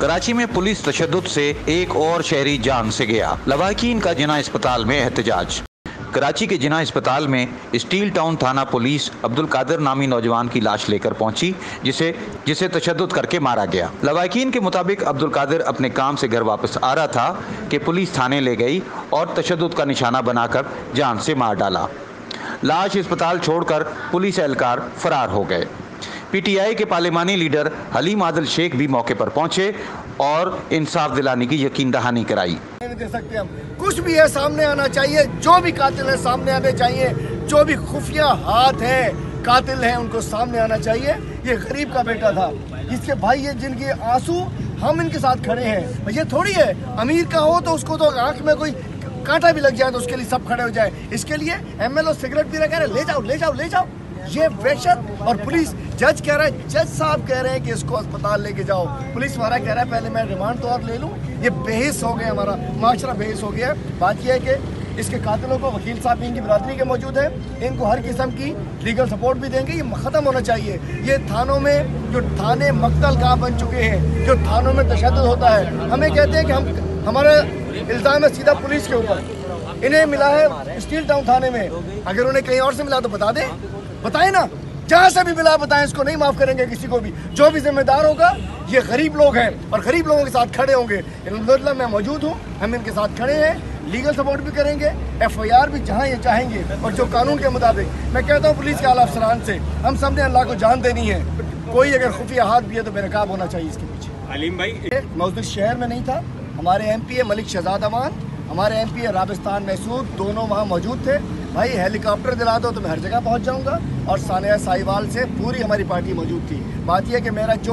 कराची में पुलिस तशद्दुद से एक और शहरी जान से गया। लवाहिकीन का जिना अस्पताल में एहतजाज। कराची के जिना अस्पताल में स्टील टाउन थाना पुलिस अब्दुल कादिर नामी नौजवान की लाश लेकर पहुंची, जिसे तशद्दुद करके मारा गया। लवाहिकीन के मुताबिक अब्दुल कादिर अपने काम से घर वापस आ रहा था कि पुलिस थाने ले गई और तशद्दुद का निशाना बनाकर जान से मार डाला। लाश अस्पताल छोड़कर पुलिस एहलकार फरार हो गए। पीटीआई के पार्लिमानी लीडर हलीम आदिल शेख भी मौके पर पहुंचे और इंसाफ दिलाने की यकीन दहानी कराई। नहीं दे सकते हम, कुछ भी है सामने आना चाहिए, जो भी कातिल है सामने आने चाहिए, जो भी खुफिया हाथ है कातिल है उनको सामने आना चाहिए। ये गरीब का बेटा था, इसके भाई है जिनके आंसू हम इनके साथ खड़े हैं। ये थोड़ी है अमीर का हो तो उसको तो आंख में कोई कांटा भी लग जाए तो उसके लिए सब खड़े हो जाए। इसके लिए एमएलए सिगरेट पी रहा कह रहे ले जाओ ले जाओ ले जाओ। ये वहशत। और पुलिस जज कह रहा है, जज साहब कह रहे हैं कि इसको अस्पताल लेके जाओ, पुलिस वाला कह रहा है पहले मैं रिमांड तो और ले लूं। ये बेहिस हो गया, हमारा माशरा बेहिस हो गया। बात यह है कि इसके कातिलों को वकील साहब इनकी बिरादरी के मौजूद है, इनको हर किस्म की लीगल सपोर्ट भी देंगे। ये खत्म होना चाहिए। ये थानों में जो थाने मकतल गाह बन चुके हैं, जो थानों में तशद्दुद होता है, हमें कहते हैं कि हमारा इल्ज़ाम है सीधा पुलिस के ऊपर। इन्हें मिला है स्टील टाउन थाने में, अगर उन्हें कहीं और से मिला तो बता दें, बताए ना, जहाँ से भी मिला बताएं। इसको नहीं माफ करेंगे किसी को भी, जो भी जिम्मेदार होगा। ये गरीब लोग हैं और गरीब लोगों के साथ खड़े होंगे। अल्हम्दुलिल्लाह मैं मौजूद हूँ, हम इनके साथ खड़े हैं, लीगल सपोर्ट भी करेंगे, FIR भी जहाँ ये चाहेंगे। और जो कानून के मुताबिक मैं कहता हूँ पुलिस के आला अफसरान से, हम सब ने अल्लाह को जान देनी है। कोई अगर खुफिया हाथ भी है तो बेनकाब होना चाहिए इसके पीछे। अलीम भाई मैं उस दिन शहर में नहीं था, हमारे MP है मलिक शहजाद अमान, हमारे MP है राबिस्तान मैसूर, दोनों वहाँ मौजूद थे। भाई हेलीकॉप्टर दिला दो तो मैं हर जगह पहुँच जाऊँगा। और सानिया साहिवाल से पूरी हमारी पार्टी मौजूद थी। बात यह कि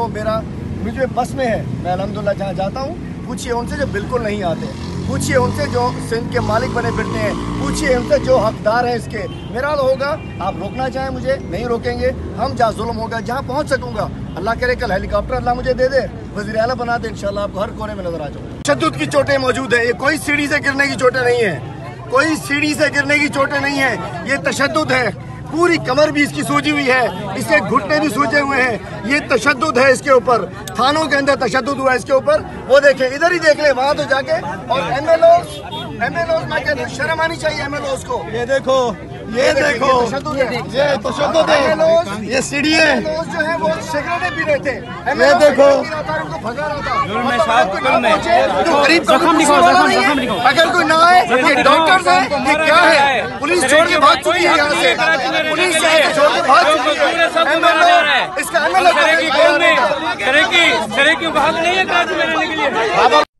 मुझे बस में है, मैं अल्हम्दुलिल्लाह जहाँ जाता हूँ, पूछिए उनसे जो बिल्कुल नहीं आते, पूछिए उनसे जो सिंध के मालिक बने फिरते हैं, पूछिए उनसे जो हकदार है इसके। मेरा तो होगा, आप रोकना चाहें मुझे नहीं रोकेंगे, हम जहाँ जुल्म होगा जहाँ पहुँच सकूँगा, अल्लाह करे कल हेलीकॉप्टर अल्लाह मुझे दे दे, वज़ीर आला बना दे, इंशाल्लाह आपको हर कोने में नजर आ जाऊँगा। तशद्दुद की चोटें मौजूद है, ये कोई सीढ़ी से गिरने की चोटें नहीं है, कोई सीढ़ी से गिरने की चोटें नहीं है, ये तशद्दुद है। पूरी कमर भी इसकी सूजी हुई है, इसके घुटने भी सूजे हुए हैं। ये तशद्दुद है इसके ऊपर, थानों के अंदर तशद्दुद हुआ है इसके ऊपर। वो देखें, इधर ही देख ले, वहाँ तो जाके। और एमएलओ मैं कहता हूँ शर्म आनी चाहिए एमएलओ को। ये देखो ये तशद्दुद है, ये तशद्दुद है, ये सीढ़ी है। जो है वो सिगरेटें पी रहे थे, ये देखो उनको भगा रहा था। अगर कोई ना आए, ये डॉक्टर्स हैं, ये क्या है? पुलिस छोड़ के भाग चुकी है यहाँ से, पुलिस छोड़ के भाग चुकी है। इसका एमएलए भाग नहीं है कराची में रहने के लिए।